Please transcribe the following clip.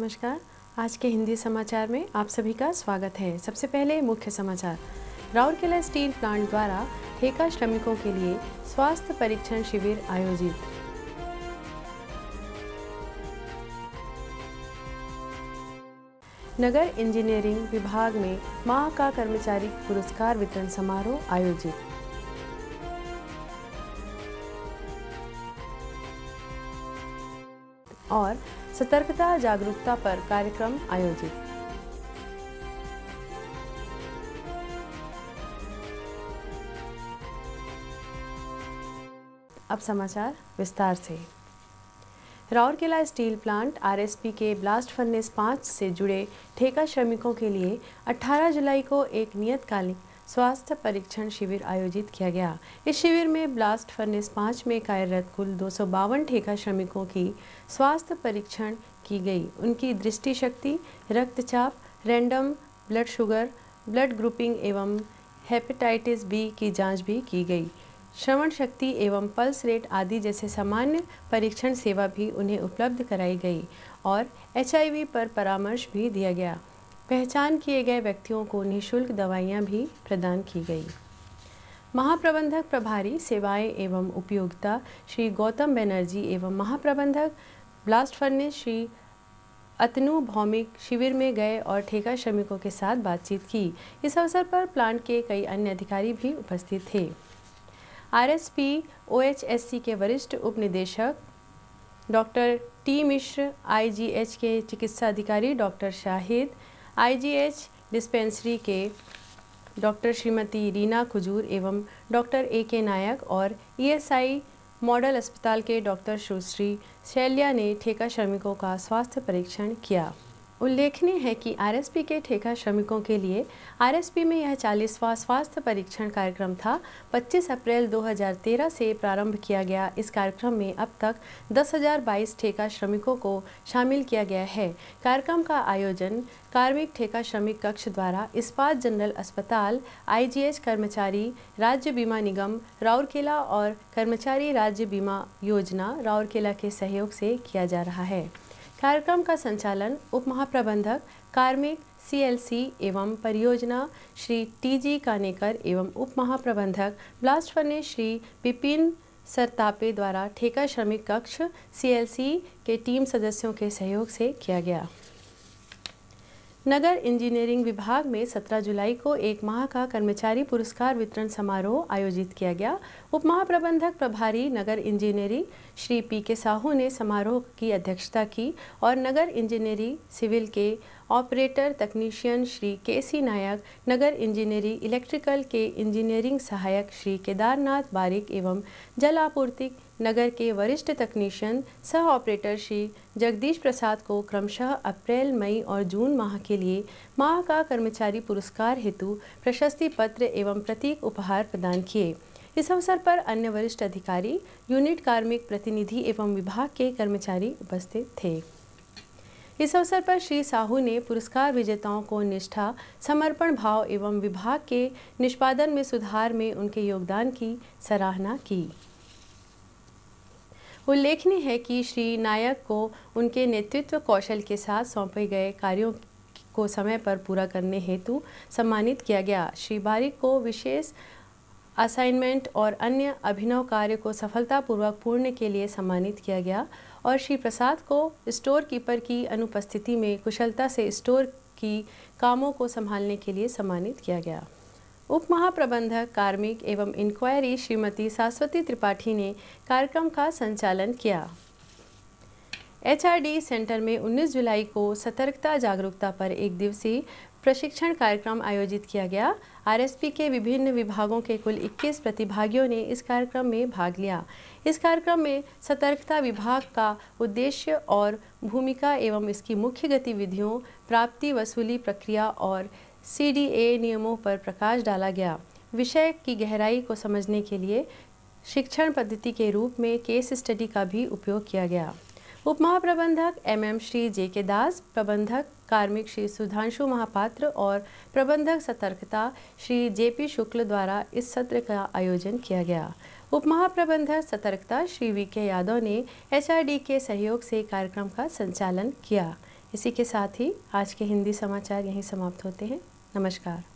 नमस्कार। आज के हिंदी समाचार में आप सभी का स्वागत है। सबसे पहले मुख्य समाचार। राउरकेला स्टील प्लांट द्वारा ठेका श्रमिकों के लिए स्वास्थ्य परीक्षण शिविर आयोजित। नगर इंजीनियरिंग विभाग में माह का कर्मचारी पुरस्कार वितरण समारोह आयोजित। और सतर्कता जागरूकता पर कार्यक्रम आयोजित। अब समाचार विस्तार से। राउरकेला स्टील प्लांट आरएसपी के ब्लास्ट फर्नेस 5 से जुड़े ठेका श्रमिकों के लिए 18 जुलाई को एक नियतकालिक स्वास्थ्य परीक्षण शिविर आयोजित किया गया। इस शिविर में ब्लास्ट फर्नेस 5 में कार्यरत कुल 252 ठेका श्रमिकों की स्वास्थ्य परीक्षण की गई। उनकी दृष्टि शक्ति, रक्तचाप, random blood sugar, blood grouping एवं हेपेटाइटिस बी की जांच भी की गई। श्रवण शक्ति एवं पल्स रेट आदि जैसे सामान्य परीक्षण सेवा भी उन्हें उपलब्ध कराई गई और एचआईवी पर परामर्श भी दिया गया। पहचान किए गए व्यक्तियों को निःशुल्क दवाइयां भी प्रदान की गई। महाप्रबंधक प्रभारी सेवाएं एवं उपयोगिता श्री गौतम बनर्जी एवं महाप्रबंधक ब्लास्ट फर्नेस श्री अतनु भौमिक शिविर में गए और ठेका श्रमिकों के साथ बातचीत की। इस अवसर पर प्लांट के कई अन्य अधिकारी भी उपस्थित थे। आरएसपी ओएचएससी के वरिष्ठ उप निदेशक डॉक्टर टी मिश्र, आईजीएच के चिकित्सा अधिकारी डॉक्टर शाहिद, आईजीएच डिस्पेंसरी के डॉक्टर श्रीमती रीना कुजूर एवं डॉक्टर ए.के. नायक और ईएसआई मॉडल अस्पताल के डॉक्टर सुश्री शैल्या ने ठेका श्रमिकों का स्वास्थ्य परीक्षण किया। उल्लेखनीय है कि आरएसपी के ठेका श्रमिकों के लिए आरएसपी में यह 40वां स्वास्थ्य परीक्षण कार्यक्रम था। 25 अप्रैल 2013 से प्रारंभ किया गया इस कार्यक्रम में अब तक 10,022 ठेका श्रमिकों को शामिल किया गया है। कार्यक्रम का आयोजन कार्मिक ठेका श्रमिक कक्ष द्वारा इस्पात जनरल अस्पताल, आईजीएच कर्मचारी राज्य बीमा निगम राउरकेला और कर्मचारी राज्य बीमा योजना राउरकेला के सहयोग से किया जा रहा है। कार्यक्रम का संचालन उप महाप्रबंधक कार्मिक सीएलसी एवं परियोजना श्री टीजी कानेकर एवं उप महाप्रबंधक ब्लास्ट फर्नेस श्री विपिन सरतापे द्वारा ठेका श्रमिक कक्ष सीएलसी के टीम सदस्यों के सहयोग से किया गया। नगर इंजीनियरिंग विभाग में 17 जुलाई को एक माह का कर्मचारी पुरस्कार वितरण समारोह आयोजित किया गया। उप महाप्रबंधक प्रभारी नगर इंजीनियरिंग श्री पी.के. साहू ने समारोह की अध्यक्षता की और नगर इंजीनियरिंग सिविल के operator technician Shri K C. Nayak, नगर इंजीनियरिंग इलेक्ट्रिकल के इंजीनियरिंग सहायक श्री केदारनाथ बारिक एवं जल आपूर्ति नगर के वरिष्ठ तकनीशियन सह ऑपरेटर श्री जगदीश प्रसाद को क्रमशः अप्रैल, मई और जून माह के लिए माह का कर्मचारी पुरस्कार हेतु प्रशस्ति पत्र एवं प्रतीक उपहार प्रदान किए। इस अवसर पर अन्य वरिष्ठ अधिकारी, यूनिट कार्मिक प्रतिनिधि एवं विभाग के कर्मचारी उपस्थित थे। इस अवसर पर श्री साहू ने पुरस्कार विजेताओं को निष्ठा, समर्पण भाव एवं विभाग के निष्पादन में सुधार में उनके योगदान की सराहना की। उल्लेखनीय है कि श्री नायक को उनके नेतृत्व कौशल के साथ सौंपे गए कार्यों को समय पर पूरा करने हेतु सम्मानित किया गया। श्री बारिक को विशेष असाइनमेंट और अन्य अभिनव कार्य को सफलतापूर्वक पूर्ण के लिए सम्मानित किया गया और श्री प्रसाद को स्टोर कीपर की अनुपस्थिति में कुशलता से स्टोर की कामों को संभालने के लिए सम्मानित किया गया। उप महाप्रबंधक कार्मिक एवं इंक्वायरी श्रीमती शाश्वती त्रिपाठी ने कार्यक्रम का संचालन किया। एचआरडी सेंटर में 19 जुलाई को सतर्कता जागरूकता पर एक दिवसीय प्रशिक्षण कार्यक्रम आयोजित किया गया। आरएसपी के विभिन्न विभागों के कुल 21 प्रतिभागियों ने इस कार्यक्रम में भाग लिया। इस कार्यक्रम में सतर्कता विभाग का उद्देश्य और भूमिका एवं इसकी मुख्य गतिविधियों, प्राप्ति वसूली प्रक्रिया और सीडीए नियमों पर प्रकाश डाला गया। विषय की गहराई को समझने के लिए शिक्षण पद्धति के रूप में केस स्टडी का भी उपयोग किया गया। उप महाप्रबंधक एमएम श्री जे.के. दास, प्रबंधक कार्मिक श्री सुधांशु महापात्र और प्रबंधक सतर्कता श्री जे.पी. शुक्ल द्वारा इस सत्र का आयोजन किया गया। उप महाप्रबंधक सतर्कता श्री वी.के. यादव ने एचआरडी के सहयोग से कार्यक्रम का संचालन किया। इसी के साथ ही आज के हिंदी समाचार यहीं समाप्त होते हैं। नमस्कार।